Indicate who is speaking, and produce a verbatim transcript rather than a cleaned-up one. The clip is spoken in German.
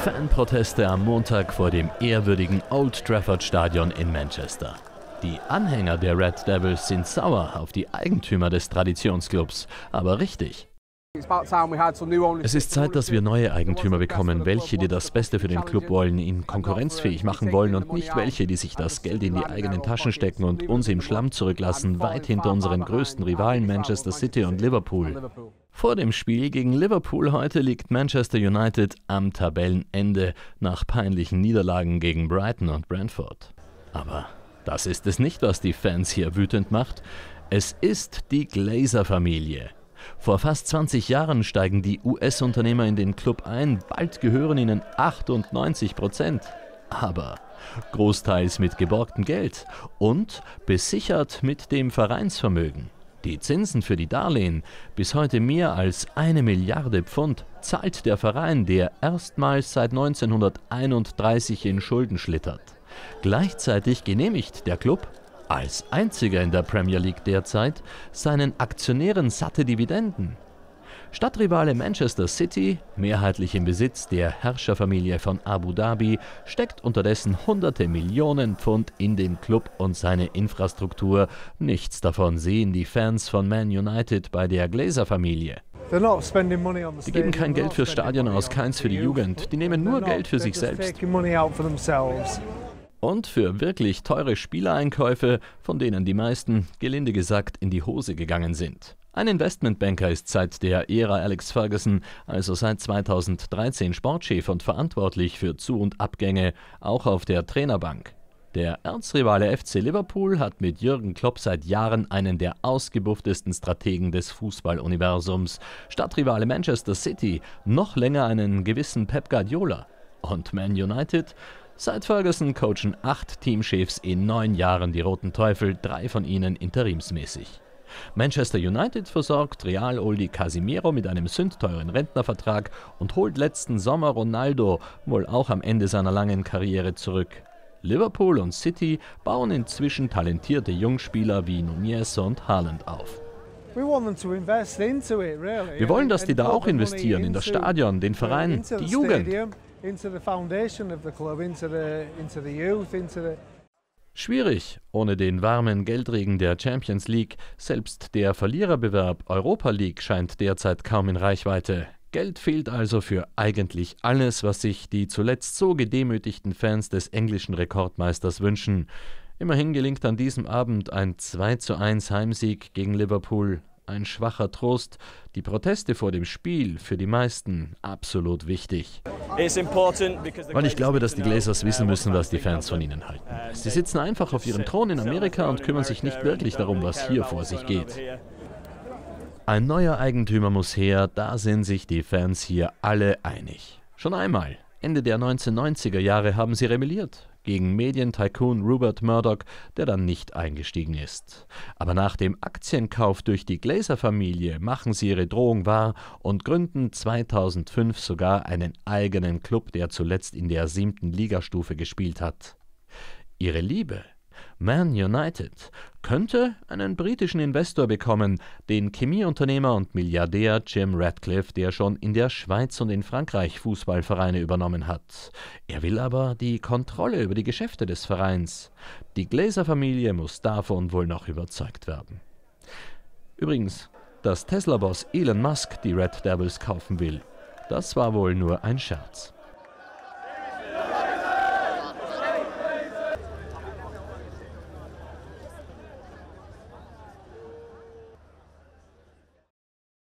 Speaker 1: Fanproteste am Montag vor dem ehrwürdigen Old Trafford Stadion in Manchester. Die Anhänger der Red Devils sind sauer auf die Eigentümer des Traditionsclubs, aber richtig. Es ist Zeit, dass wir neue Eigentümer bekommen, welche, die das Beste für den Club wollen, ihn konkurrenzfähig machen wollen und nicht welche, die sich das Geld in die eigenen Taschen stecken und uns im Schlamm zurücklassen, weit hinter unseren größten Rivalen Manchester City und Liverpool. Vor dem Spiel gegen Liverpool heute liegt Manchester United am Tabellenende nach peinlichen Niederlagen gegen Brighton und Brentford. Aber das ist es nicht, was die Fans hier wütend macht. Es ist die Glazer-Familie. Vor fast zwanzig Jahren steigen die U S-Unternehmer in den Club ein, bald gehören ihnen achtundneunzig Prozent. Aber großteils mit geborgtem Geld und besichert mit dem Vereinsvermögen. Die Zinsen für die Darlehen, bis heute mehr als eine Milliarde Pfund, zahlt der Verein, der erstmals seit neunzehnhunderteinunddreißig in Schulden schlittert. Gleichzeitig genehmigt der Club, als einziger in der Premier League derzeit, seinen Aktionären satte Dividenden. Stadtrivale Manchester City, mehrheitlich im Besitz der Herrscherfamilie von Abu Dhabi, steckt unterdessen hunderte Millionen Pfund in den Club und seine Infrastruktur. Nichts davon sehen die Fans von Man United bei der Glazer-Familie. Die geben kein Geld fürs Stadion aus, keins für die Jugend. Die nehmen nur Geld für sich selbst. Und für wirklich teure Spielereinkäufe, von denen die meisten, gelinde gesagt, in die Hose gegangen sind. Ein Investmentbanker ist seit der Ära Alex Ferguson, also seit zweitausenddreizehn, Sportchef und verantwortlich für Zu- und Abgänge, auch auf der Trainerbank. Der Erzrivale F C Liverpool hat mit Jürgen Klopp seit Jahren einen der ausgebufftesten Strategen des Fußballuniversums. Stadtrivale Manchester City noch länger einen gewissen Pep Guardiola. Und Man United? Seit Ferguson coachen acht Teamchefs in neun Jahren die Roten Teufel, drei von ihnen interimsmäßig. Manchester United versorgt Real-Oldie Casemiro mit einem sündteuren Rentnervertrag und holt letzten Sommer Ronaldo, wohl auch am Ende seiner langen Karriere, zurück. Liverpool und City bauen inzwischen talentierte Jungspieler wie Nunez und Haaland auf. Wir wollen, dass die da auch investieren, in das Stadion, den Verein, die Jugend. Schwierig, ohne den warmen Geldregen der Champions League. Selbst der Verliererbewerb Europa League scheint derzeit kaum in Reichweite. Geld fehlt also für eigentlich alles, was sich die zuletzt so gedemütigten Fans des englischen Rekordmeisters wünschen. Immerhin gelingt an diesem Abend ein zwei zu eins Heimsieg gegen Liverpool. Ein schwacher Trost, die Proteste vor dem Spiel für die meisten absolut wichtig. Weil ich glaube, dass die Glazers wissen müssen, was die Fans von ihnen halten. Sie sitzen einfach auf ihrem Thron in Amerika und kümmern sich nicht wirklich darum, was hier vor sich geht. Ein neuer Eigentümer muss her, da sind sich die Fans hier alle einig. Schon einmal, Ende der neunzehnhundertneunziger Jahre, haben sie rebelliert gegen Medientycoon Rupert Murdoch, der dann nicht eingestiegen ist. Aber nach dem Aktienkauf durch die Glazer-Familie machen sie ihre Drohung wahr und gründen zweitausendfünf sogar einen eigenen Club, der zuletzt in der siebten Ligastufe gespielt hat. Ihre Liebe, Man United, könnte einen britischen Investor bekommen, den Chemieunternehmer und Milliardär Jim Ratcliffe, der schon in der Schweiz und in Frankreich Fußballvereine übernommen hat. Er will aber die Kontrolle über die Geschäfte des Vereins. Die Glazer-Familie muss davon wohl noch überzeugt werden. Übrigens, dass Tesla-Boss Elon Musk die Red Devils kaufen will, das war wohl nur ein Scherz.